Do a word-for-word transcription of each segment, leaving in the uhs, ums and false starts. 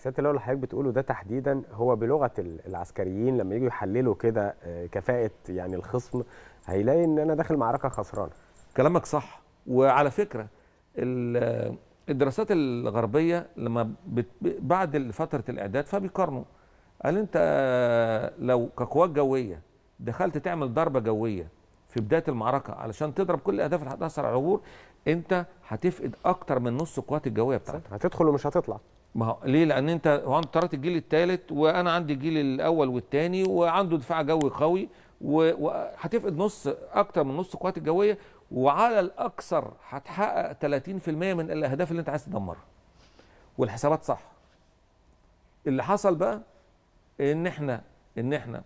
سياده اللواء اللي حضرتك بتقوله ده تحديدا هو بلغه العسكريين لما يجوا يحللوا كده كفاءه يعني الخصم هيلاقي ان انا داخل معركه خسرانه. كلامك صح. وعلى فكره الدراسات الغربيه لما بعد فتره الاعداد فبيقارنوا، قال انت لو كقوات جويه دخلت تعمل ضربه جويه في بدايه المعركه علشان تضرب كل الاهداف اللي هتاثر على العبور، انت هتفقد اكتر من نص القوات الجويه بتاعتك. هتدخل ومش هتطلع. ما هو ليه؟ لان انت هو انت طريقه الجيل الثالث وانا عندي الجيل الاول والثاني وعنده دفاع جوي قوي، وهتفقد نص اكتر من نص القوات الجويه، وعلى الاكثر هتحقق ثلاثين في المية من الاهداف اللي انت عايز تدمرها. والحسابات صح. اللي حصل بقى ان احنا ان احنا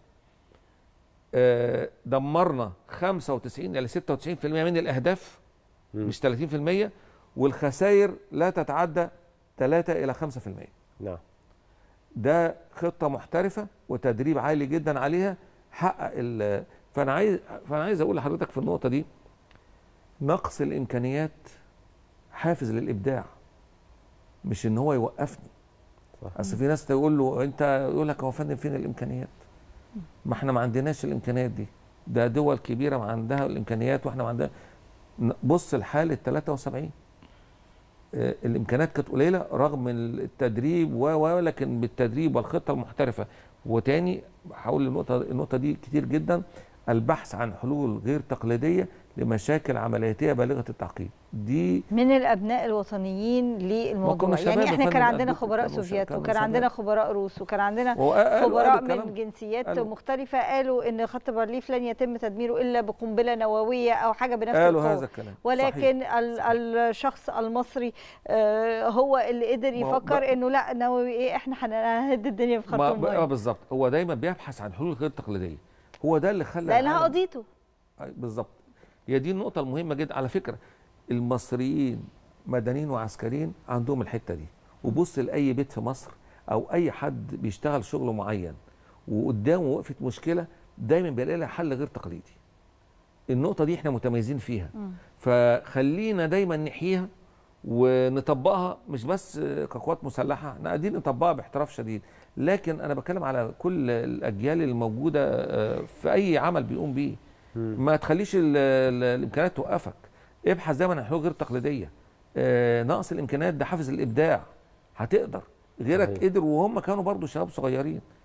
آه دمرنا خمسة وتسعين الى ستة وتسعين في المية من الاهداف، م. مش ثلاثين في المية، والخسائر لا تتعدى ثلاثة الى خمسة في المية. نعم. ده خطه محترفه وتدريب عالي جدا عليها حقق ال فانا عايز فانا عايز اقول لحضرتك في النقطه دي، نقص الامكانيات حافز للابداع، مش ان هو يوقفني. اصل في ناس تقول له انت يقول لك هو فندم فين الامكانيات؟ ما احنا ما عندناش الامكانيات دي، ده دول كبيره ما عندها الامكانيات واحنا ما عندنا. بص لحاله ثلاثة وسبعين، آه الامكانيات كانت قليله رغم التدريب ولكن بالتدريب والخطه المحترفه. وتاني هقول النقطه النقطه دي كتير جدا، البحث عن حلول غير تقليديه لمشاكل عملياتيه بالغه التعقيد. دي من الابناء الوطنيين للموضوع. يعني احنا كان عندنا خبراء سوفيات وكان عندنا خبراء روس وكان عندنا خبراء من جنسيات قالوا مختلفه قالوا ان خط بارليف لن يتم تدميره الا بقنبله نوويه او حاجه بنفس قالوا القوه. هذا الكلام. ولكن الشخص المصري هو اللي قدر يفكر انه لا نووي ايه، احنا هنهد الدنيا في خرطوم. اه بالظبط، هو دايما بيبحث عن حلول غير تقليديه. هو ده اللي خلى لانها قضيته. بالظبط. هي دي النقطة المهمة جدا على فكرة. المصريين مدنيين وعسكريين عندهم الحتة دي، وبص لأي بيت في مصر أو أي حد بيشتغل شغل معين وقدامه وقفت مشكلة دايما بيلاقي لها حل غير تقليدي. النقطة دي احنا متميزين فيها، م. فخلينا دايما نحييها ونطبقها، مش بس كقوات مسلحة، احنا قاعدين نطبقها باحتراف شديد. لكن أنا بتكلم على كل الأجيال الموجودة في أي عمل بيقوم بيه. ما تخليش الامكانيات توقفك، ابحث دايما عن حلول غير تقليديه. آه نقص الامكانيات ده حافز الابداع، هتقدر غيرك قدر وهم كانوا برضو شباب صغيرين.